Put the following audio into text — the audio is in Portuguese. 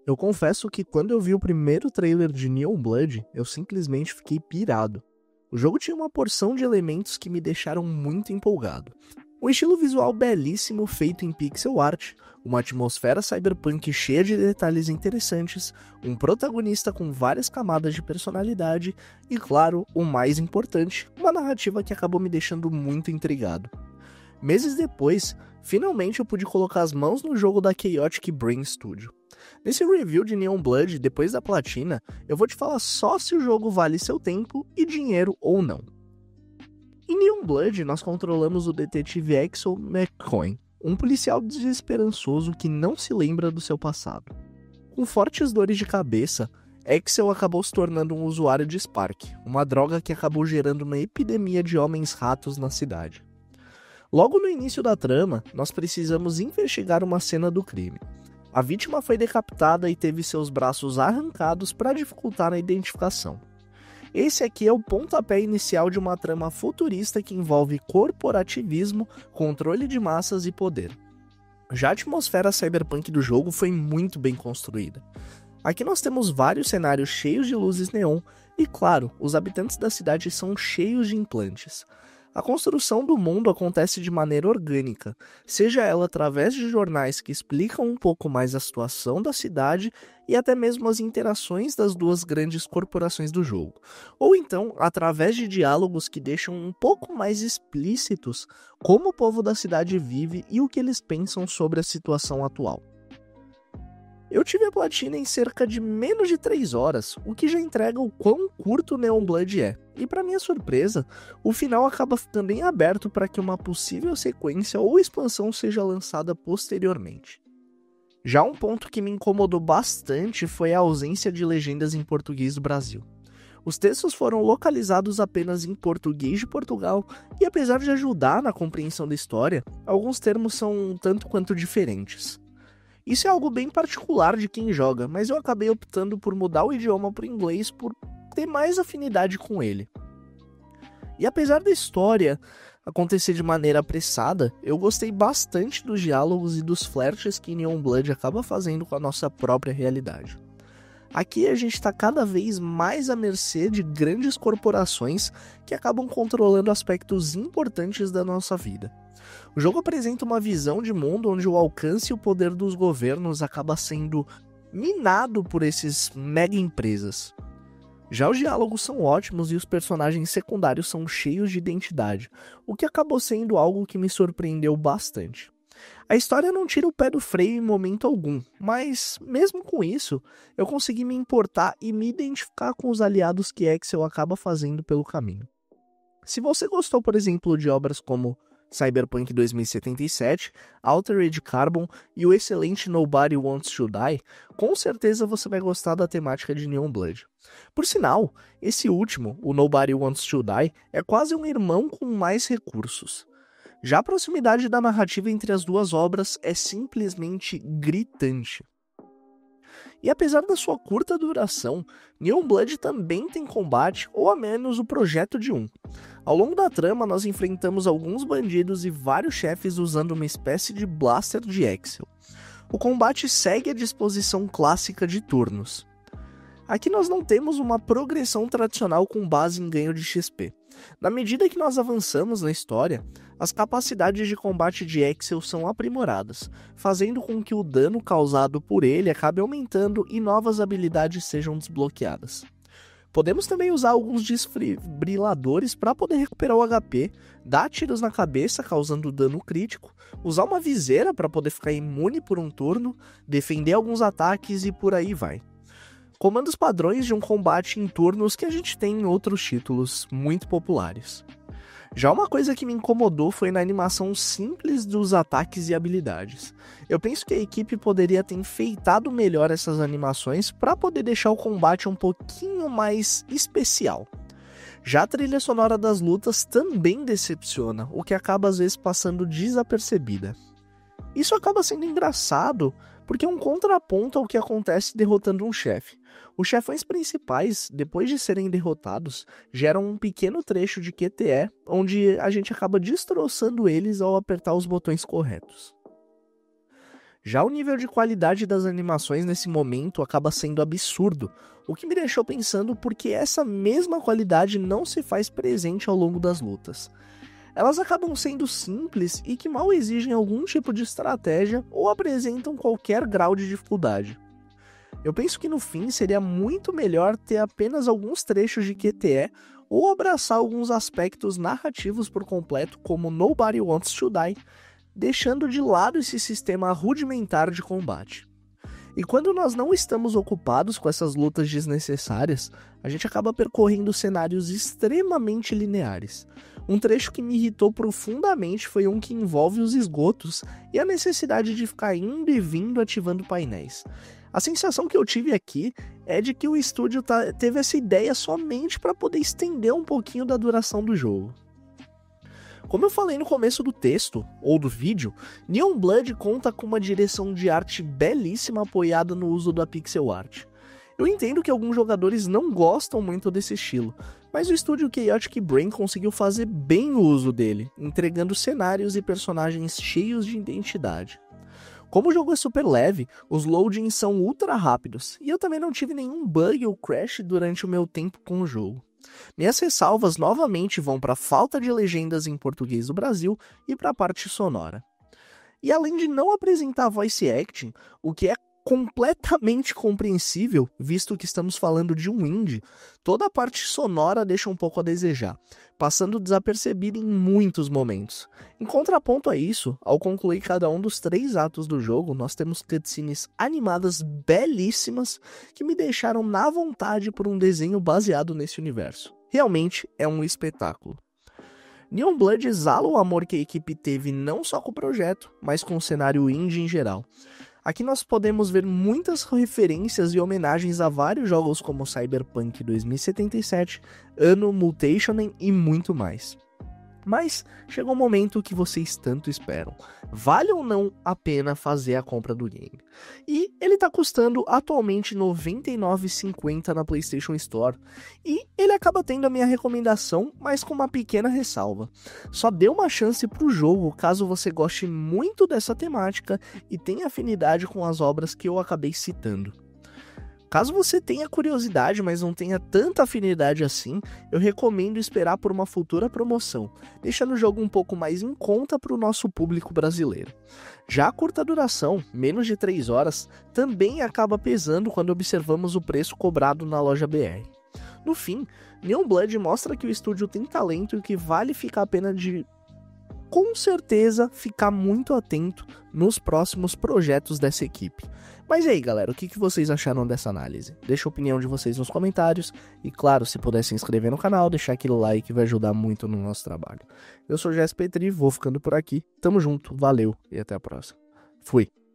Eu confesso que quando eu vi o primeiro trailer de Neon Blood, eu simplesmente fiquei pirado. O jogo tinha uma porção de elementos que me deixaram muito empolgado. Um estilo visual belíssimo feito em pixel art, uma atmosfera cyberpunk cheia de detalhes interessantes, um protagonista com várias camadas de personalidade e, claro, o mais importante, uma narrativa que acabou me deixando muito intrigado. Meses depois, finalmente eu pude colocar as mãos no jogo da Chaotic Brain Studio. Nesse review de Neon Blood, depois da platina, eu vou te falar só se o jogo vale seu tempo e dinheiro ou não. Em Neon Blood, nós controlamos o detetive Axel McCoy, um policial desesperançoso que não se lembra do seu passado. Com fortes dores de cabeça, Axel acabou se tornando um usuário de Spark, uma droga que acabou gerando uma epidemia de homens-ratos na cidade. Logo no início da trama, nós precisamos investigar uma cena do crime. A vítima foi decapitada e teve seus braços arrancados para dificultar a identificação. Esse aqui é o pontapé inicial de uma trama futurista que envolve corporativismo, controle de massas e poder. Já a atmosfera cyberpunk do jogo foi muito bem construída. Aqui nós temos vários cenários cheios de luzes neon e, claro, os habitantes da cidade são cheios de implantes. A construção do mundo acontece de maneira orgânica, seja ela através de jornais que explicam um pouco mais a situação da cidade e até mesmo as interações das duas grandes corporações do jogo, ou então através de diálogos que deixam um pouco mais explícitos como o povo da cidade vive e o que eles pensam sobre a situação atual. Eu tive a platina em cerca de menos de 3 horas, o que já entrega o quão curto o Neon Blood é. E para minha surpresa, o final acaba ficando em aberto para que uma possível sequência ou expansão seja lançada posteriormente. Já um ponto que me incomodou bastante foi a ausência de legendas em português do Brasil. Os textos foram localizados apenas em português de Portugal e, apesar de ajudar na compreensão da história, alguns termos são um tanto quanto diferentes. Isso é algo bem particular de quem joga, mas eu acabei optando por mudar o idioma para o inglês por ter mais afinidade com ele. E apesar da história acontecer de maneira apressada, eu gostei bastante dos diálogos e dos flertes que Neon Blood acaba fazendo com a nossa própria realidade. Aqui a gente está cada vez mais à mercê de grandes corporações que acabam controlando aspectos importantes da nossa vida. O jogo apresenta uma visão de mundo onde o alcance e o poder dos governos acaba sendo minado por esses mega empresas. Já os diálogos são ótimos e os personagens secundários são cheios de identidade, o que acabou sendo algo que me surpreendeu bastante. A história não tira o pé do freio em momento algum, mas mesmo com isso, eu consegui me importar e me identificar com os aliados que Axel acaba fazendo pelo caminho. Se você gostou, por exemplo, de obras como Cyberpunk 2077, Altered Carbon e o excelente Nobody Wants to Die, com certeza você vai gostar da temática de Neon Blood. Por sinal, esse último, o Nobody Wants to Die, é quase um irmão com mais recursos. Já a proximidade da narrativa entre as duas obras é simplesmente gritante. E apesar da sua curta duração, Neon Blood também tem combate, ou ao menos o projeto de um. Ao longo da trama, nós enfrentamos alguns bandidos e vários chefes usando uma espécie de blaster de Axel. O combate segue a disposição clássica de turnos. Aqui nós não temos uma progressão tradicional com base em ganho de XP. Na medida que nós avançamos na história, as capacidades de combate de Axel são aprimoradas, fazendo com que o dano causado por ele acabe aumentando e novas habilidades sejam desbloqueadas. Podemos também usar alguns desfibriladores para poder recuperar o HP, dar tiros na cabeça causando dano crítico, usar uma viseira para poder ficar imune por um turno, defender alguns ataques e por aí vai. Comandos padrões de um combate em turnos que a gente tem em outros títulos muito populares. Já uma coisa que me incomodou foi na animação simples dos ataques e habilidades. Eu penso que a equipe poderia ter enfeitado melhor essas animações para poder deixar o combate um pouquinho mais especial. Já a trilha sonora das lutas também decepciona, o que acaba às vezes passando desapercebida. Isso acaba sendo engraçado, porque é um contraponto ao que acontece derrotando um chefe. Os chefões principais, depois de serem derrotados, geram um pequeno trecho de QTE, onde a gente acaba destroçando eles ao apertar os botões corretos. Já o nível de qualidade das animações nesse momento acaba sendo absurdo, o que me deixou pensando por que essa mesma qualidade não se faz presente ao longo das lutas. Elas acabam sendo simples e que mal exigem algum tipo de estratégia ou apresentam qualquer grau de dificuldade. Eu penso que no fim seria muito melhor ter apenas alguns trechos de QTE ou abraçar alguns aspectos narrativos por completo, como Nobody Wants to Die, deixando de lado esse sistema rudimentar de combate. E quando nós não estamos ocupados com essas lutas desnecessárias, a gente acaba percorrendo cenários extremamente lineares. Um trecho que me irritou profundamente foi um que envolve os esgotos e a necessidade de ficar indo e vindo ativando painéis. A sensação que eu tive aqui é de que o estúdio teve essa ideia somente para poder estender um pouquinho da duração do jogo. Como eu falei no começo do texto, ou do vídeo, Neon Blood conta com uma direção de arte belíssima apoiada no uso da pixel art. Eu entendo que alguns jogadores não gostam muito desse estilo, mas o estúdio Chaotic Brain conseguiu fazer bem o uso dele, entregando cenários e personagens cheios de identidade. Como o jogo é super leve, os loadings são ultra rápidos, e eu também não tive nenhum bug ou crash durante o meu tempo com o jogo. Minhas ressalvas novamente vão para a falta de legendas em português do Brasil e para a parte sonora. E além de não apresentar voice acting, o que é completamente compreensível, visto que estamos falando de um indie, toda a parte sonora deixa um pouco a desejar, passando desapercebida em muitos momentos. Em contraponto a isso, ao concluir cada um dos 3 atos do jogo, nós temos cutscenes animadas belíssimas que me deixaram na vontade por um desenho baseado nesse universo. Realmente é um espetáculo. Neon Blood exala o amor que a equipe teve não só com o projeto, mas com o cenário indie em geral. Aqui nós podemos ver muitas referências e homenagens a vários jogos como Cyberpunk 2077, Anno, Mutationen e muito mais. Mas chegou o momento que vocês tanto esperam. Vale ou não a pena fazer a compra do game? E ele está custando atualmente R$ 99,50 na PlayStation Store. E ele acaba tendo a minha recomendação, mas com uma pequena ressalva. Só dê uma chance para o jogo caso você goste muito dessa temática e tenha afinidade com as obras que eu acabei citando. Caso você tenha curiosidade, mas não tenha tanta afinidade assim, eu recomendo esperar por uma futura promoção, deixando o jogo um pouco mais em conta para o nosso público brasileiro. Já a curta duração, menos de 3 horas, também acaba pesando quando observamos o preço cobrado na loja BR. No fim, Neon Blood mostra que o estúdio tem talento e que vale ficar a pena de, com certeza, ficar muito atento nos próximos projetos dessa equipe. Mas e aí, galera, o que vocês acharam dessa análise? Deixa a opinião de vocês nos comentários e, claro, se puder se inscrever no canal, deixar aquele like que vai ajudar muito no nosso trabalho. Eu sou o Jess Petri, vou ficando por aqui, tamo junto, valeu e até a próxima. Fui!